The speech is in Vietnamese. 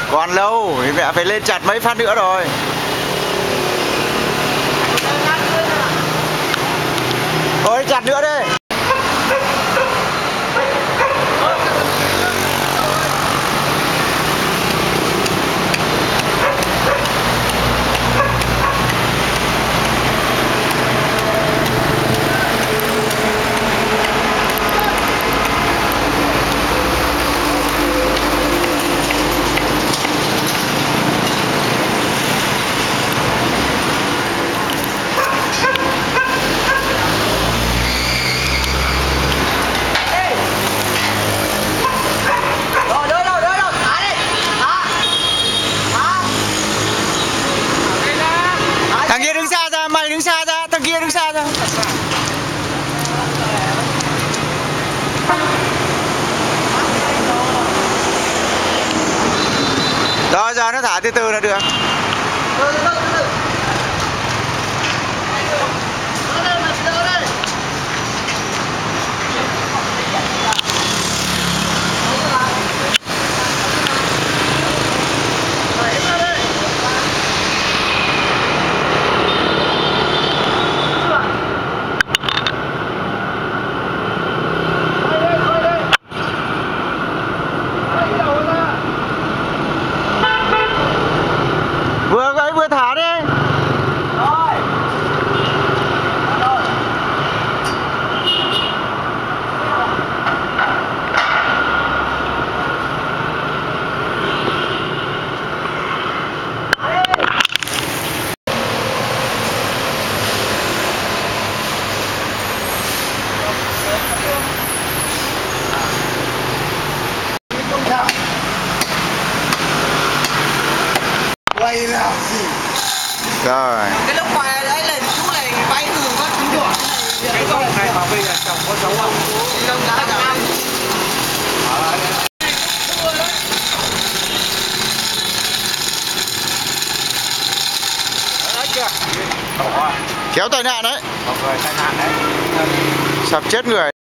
Còn lâu, mẹ phải lên chặt mấy phát nữa rồi. Thôi chặt nữa đi. Thằng kia đứng xa ra, mày đứng xa ra, thằng kia đứng xa ra. Đó, giờ nó thả từ từ là được. Vừa vậy vừa thả đi. Rồi. Quay làm gì? Rồi. Cái lúc quay đấy là chú này bay thường có chú đuổi cái con này mà bây giờ chồng có xấu không? Lông đá cả. Kéo tai nạn đấy. Một người tai nạn đấy. Sập chết người.